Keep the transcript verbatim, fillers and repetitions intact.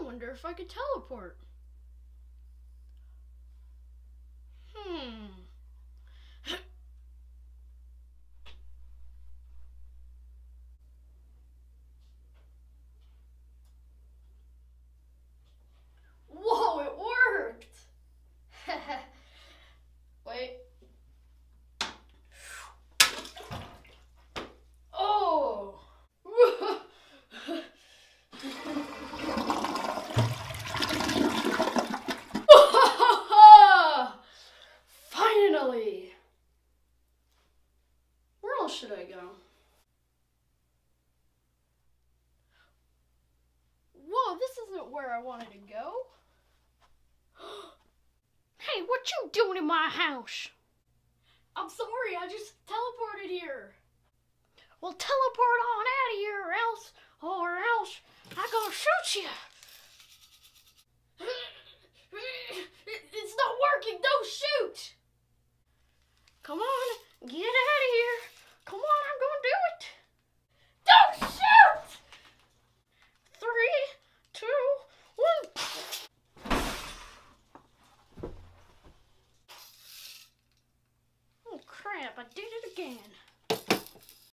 wonder if I could teleport. Hmm. Whoa, it worked! Wait. Oh! Finally! Where else should I go? Whoa, this isn't where I wanted to go. Hey, what you doing in my house? I'm sorry, I just teleported here. Well, teleport on out of here or else, or else I gonna shoot you. It's not working, don't shoot. Come on, get out of here. Come on, I'm gonna do it. Don't shoot! Three, two, one. Oh crap, I did it again.